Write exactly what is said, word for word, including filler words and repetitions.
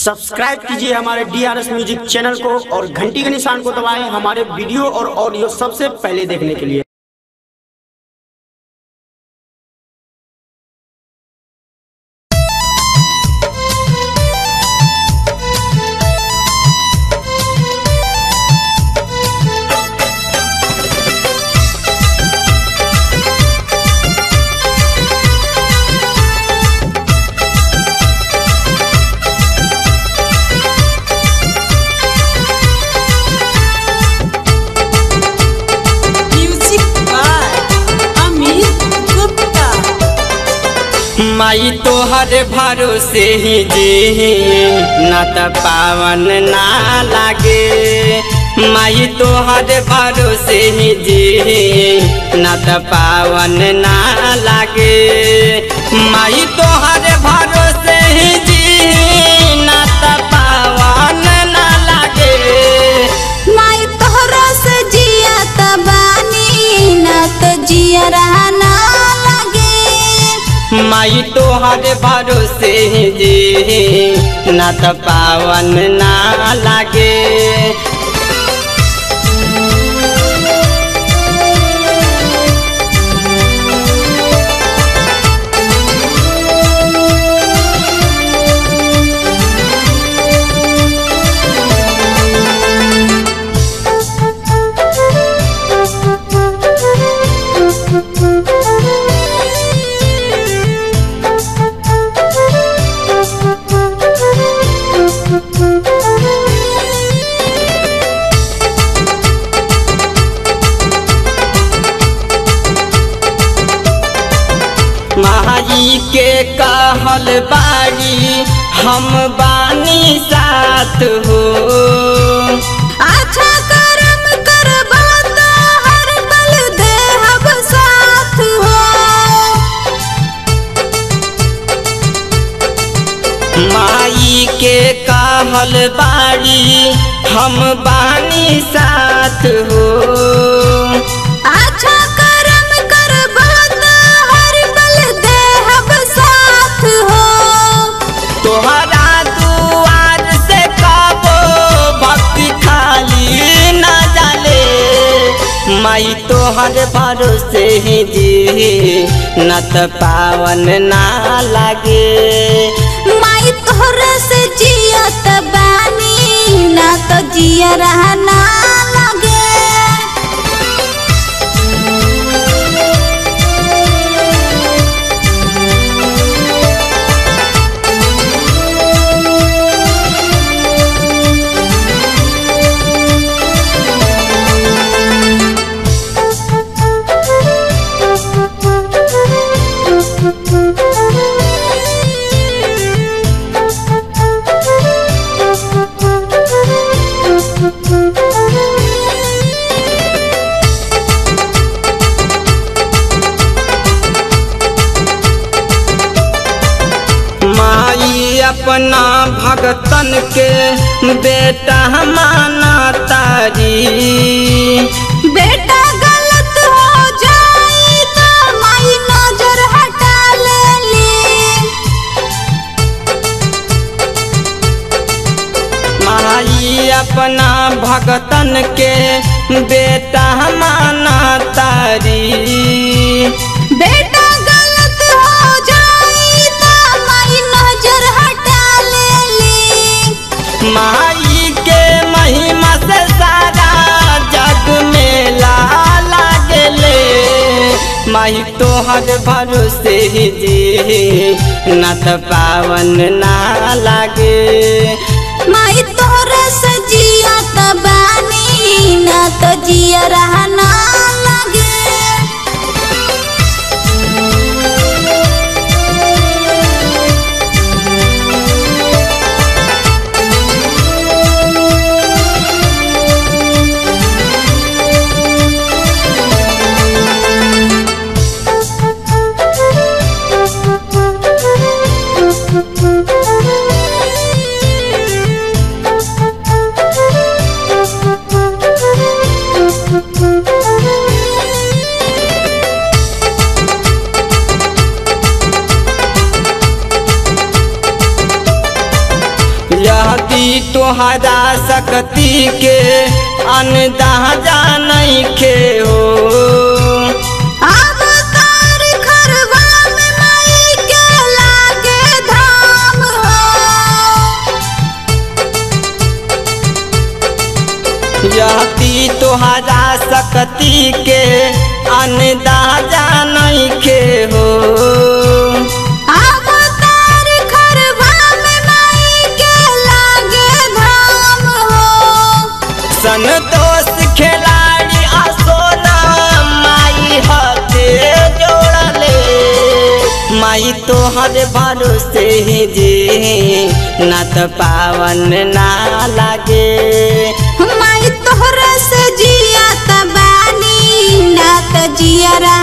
Subscribe कीजिए हमारे D R S music channel को और घंटी के निशान को दबाएं हमारे वीडियो और ऑडियो सबसे पहले देखने के लिए। माई तोहर भरोसे ही जी ना त पावन ना लागे। माई तोहर भरोसे ही जी ना त पावन ना लागे। माई तोहर भरोसे ही जी ना त पावन ना लागे। माई तोहरा से जिया त बानी ना त जिया रहना माई तोहर भरोसे जी ना त पावन ना लागे। माई के कहल बाड़ी हम बानी साथ हो। अच्छा कर्म करबा तो हर पल देहब साथ हो। माई के कहल बाड़ी हम बानी साथ हो। अच्छा कर्म करबा तो हर पल देहब साथ हो। तोहरा दुआर से कबो भक्ति खाली ना जाले। माई तोहर भरोसे ही जी ना त पावन ना लागे। माई तोहरा से जिया त बानी ना त जिया रहना लागे। माई अपना भगतन के बेटा माना तारी। बेटा गलत हो जाए तो माई नजर हटा लेली। माई अपना भगतन के बेटा माना तारी। बेटा गलत हो जाए तो माई नजर हटा लेली। माई के महिमा से सारा जग में ला लागले। माई तोहर भरोसे ही जी ना त पावन ना लागे। माई तोहरा से जिया त बानी ना त जिया रहना लागे। Thank you. तोहरा शक्ति के अंदाजा नहीं के हो। अवतार खरवा में माई के लागे धाम हो। यति तोहरा शक्ति के अंदाजा नहीं के हो। अवतार खरवा में माई के लागे धाम हो। संतोष खिलाड़ी असोना माई हाथे जोड़ले। माई तोहर भरोसे जे ना तो पावन ना लागे। माई तोहरा से जिया तबानी ना तो जिया